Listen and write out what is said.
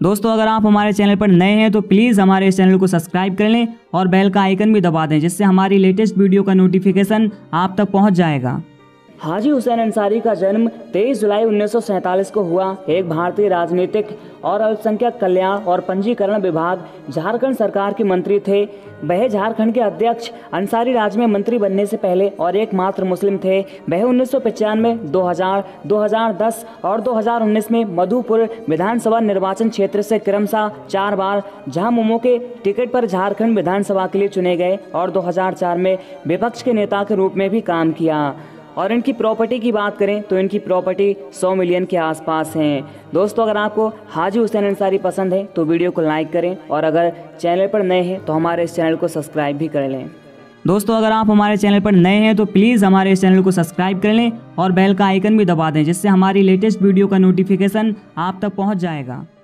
दोस्तों अगर आप हमारे चैनल पर नए हैं तो प्लीज़ हमारे इस चैनल को सब्सक्राइब कर लें और बेल का आइकन भी दबा दें, जिससे हमारी लेटेस्ट वीडियो का नोटिफिकेशन आप तक पहुंच जाएगा। हाजी हुसैन अंसारी का जन्म 23 जुलाई 1947 को हुआ। एक भारतीय राजनीतिक और अल्पसंख्यक कल्याण और पंजीकरण विभाग झारखंड सरकार के मंत्री थे। वह झारखंड के अध्यक्ष अंसारी राज में मंत्री बनने से पहले और एकमात्र मुस्लिम थे। वह 1995, 2000, 2010 और 2019 में मधुपुर विधानसभा निर्वाचन क्षेत्र से क्रमशः 4 बार झामुमो के टिकट पर झारखंड विधानसभा के लिए चुने गए और 2004 में विपक्ष के नेता के रूप में भी काम किया। और इनकी प्रॉपर्टी की बात करें तो इनकी प्रॉपर्टी 100 मिलियन के आसपास हैं। दोस्तों अगर आपको हाजी हुसैन अंसारी पसंद है तो वीडियो को लाइक करें और अगर चैनल पर नए हैं तो हमारे इस चैनल को सब्सक्राइब भी कर लें। दोस्तों अगर आप हमारे चैनल पर नए हैं तो प्लीज़ हमारे इस चैनल को सब्सक्राइब कर लें और बेल का आइकन भी दबा दें, जिससे हमारी लेटेस्ट वीडियो का नोटिफिकेशन आप तक पहुँच जाएगा।